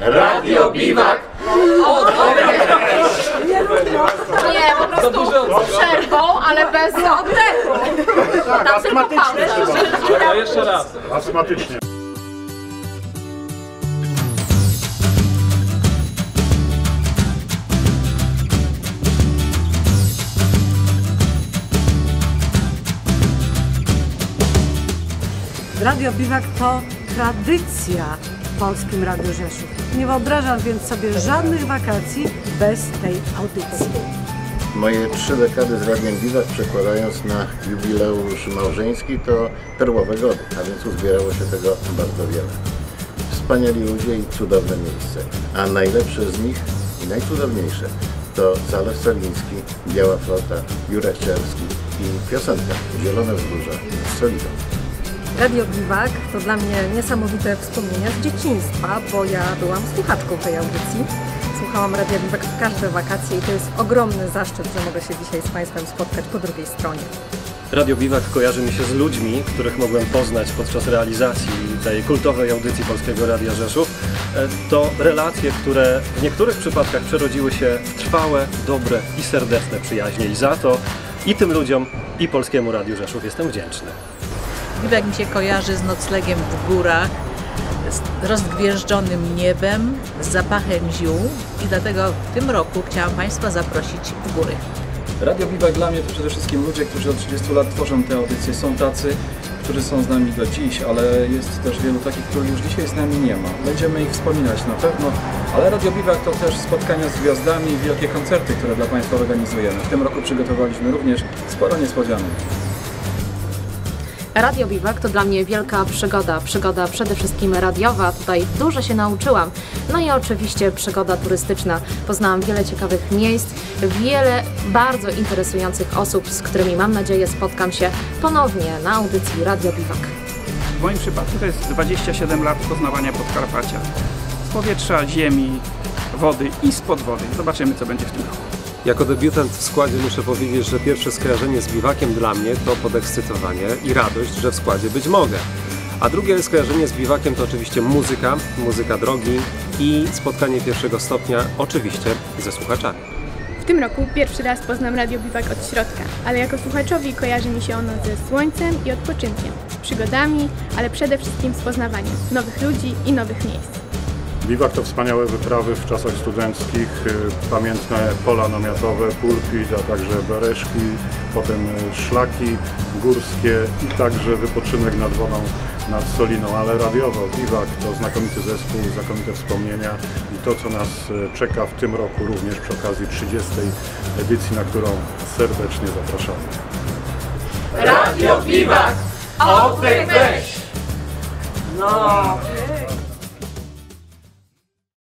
Radio Biwak! Nie, po prostu z przerwą, ale bez oddechu. Tam tylko pauza. Jeszcze raz. Astmatycznie. Radio Biwak to tradycja w Polskim Radiu Rzeszów. Nie wyobrażam więc sobie żadnych wakacji bez tej audycji. Moje 3 dekady z Radiem Biwak, przekładając na jubileusz małżeński, to perłowe gody, a więc uzbierało się tego bardzo wiele. Wspaniali ludzie i cudowne miejsce, a najlepsze z nich i najcudowniejsze to Zalew Soliński, Biała Flota, Jurek Czerski i piosenka Zielone Wzgórza nad Solidą. Radio Biwak to dla mnie niesamowite wspomnienia z dzieciństwa, bo ja byłam słuchaczką tej audycji. Słuchałam Radia Biwak w każde wakacje i to jest ogromny zaszczyt, że mogę się dzisiaj z Państwem spotkać po drugiej stronie. Radio Biwak kojarzy mi się z ludźmi, których mogłem poznać podczas realizacji tej kultowej audycji Polskiego Radia Rzeszów. To relacje, które w niektórych przypadkach przerodziły się w trwałe, dobre i serdeczne przyjaźnie i za to i tym ludziom, i Polskiemu Radiu Rzeszów jestem wdzięczny. Biwak mi się kojarzy z noclegiem w górach, z rozgwieżdżonym niebem, z zapachem ziół i dlatego w tym roku chciałam Państwa zaprosić w góry. Radio Biwak dla mnie to przede wszystkim ludzie, którzy od 30 lat tworzą te audycje. Są tacy, którzy są z nami do dziś, ale jest też wielu takich, których już dzisiaj z nami nie ma. Będziemy ich wspominać na pewno, ale Radio Biwak to też spotkania z gwiazdami i wielkie koncerty, które dla Państwa organizujemy. W tym roku przygotowaliśmy również sporo niespodzianek. Radio Biwak to dla mnie wielka przygoda przede wszystkim radiowa, tutaj dużo się nauczyłam, no i oczywiście przygoda turystyczna. Poznałam wiele ciekawych miejsc, wiele bardzo interesujących osób, z którymi mam nadzieję spotkam się ponownie na audycji Radio Biwak. W moim przypadku to jest 27 lat poznawania Podkarpacia, z powietrza, ziemi, wody i spod wody. Zobaczymy, co będzie w tym roku. Jako debiutant w składzie muszę powiedzieć, że pierwsze skojarzenie z biwakiem dla mnie to podekscytowanie i radość, że w składzie być mogę. A drugie skojarzenie z biwakiem to oczywiście muzyka drogi i spotkanie pierwszego stopnia oczywiście ze słuchaczami. W tym roku pierwszy raz poznam Radio Biwak od środka, ale jako słuchaczowi kojarzy mi się ono ze słońcem i odpoczynkiem, z przygodami, ale przede wszystkim z poznawaniem nowych ludzi i nowych miejsc. Biwak to wspaniałe wyprawy w czasach studenckich, pamiętne pola namiotowe, pulpit, a także bereszki, potem szlaki górskie i także wypoczynek nad wodą, nad Soliną, ale radiowo Biwak to znakomity zespół, znakomite wspomnienia i to, co nas czeka w tym roku również przy okazji 30. edycji, na którą serdecznie zapraszamy. Radio Biwak! Oddech weź! No!